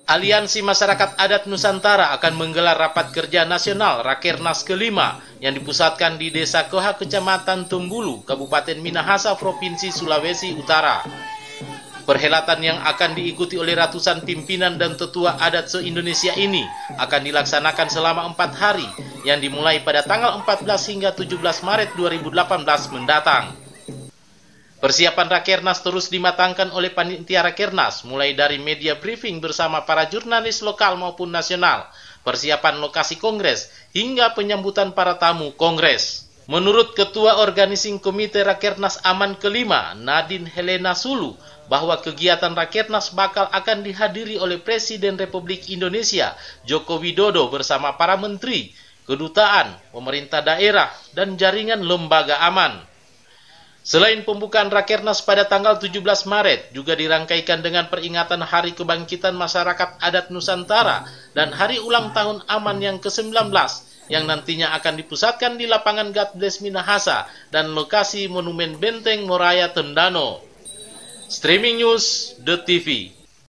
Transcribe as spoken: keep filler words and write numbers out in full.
Aliansi Masyarakat Adat Nusantara akan menggelar rapat kerja nasional Rakernas kelima yang dipusatkan di Desa Koha, Kecamatan Tumbulu, Kabupaten Minahasa, Provinsi Sulawesi Utara. Perhelatan yang akan diikuti oleh ratusan pimpinan dan tetua adat se-Indonesia ini akan dilaksanakan selama empat hari yang dimulai pada tanggal empat belas hingga tujuh belas Maret dua ribu delapan belas mendatang. Persiapan Rakernas terus dimatangkan oleh panitia Rakernas, mulai dari media briefing bersama para jurnalis lokal maupun nasional, persiapan lokasi kongres, hingga penyambutan para tamu kongres. Menurut Ketua Organizing Komite Rakernas Aman kelima, Nadine Helena Sulu, bahwa kegiatan Rakernas bakal akan dihadiri oleh Presiden Republik Indonesia, Joko Widodo bersama para menteri, kedutaan, pemerintah daerah, dan jaringan lembaga aman. Selain pembukaan Rakernas pada tanggal tujuh belas Maret, juga dirangkaikan dengan peringatan Hari Kebangkitan Masyarakat Adat Nusantara dan Hari Ulang Tahun Aman yang ke sembilan belas, yang nantinya akan dipusatkan di lapangan God Bless Minahasa dan lokasi Monumen Benteng Moraya Tondano. Streaming News, The T V.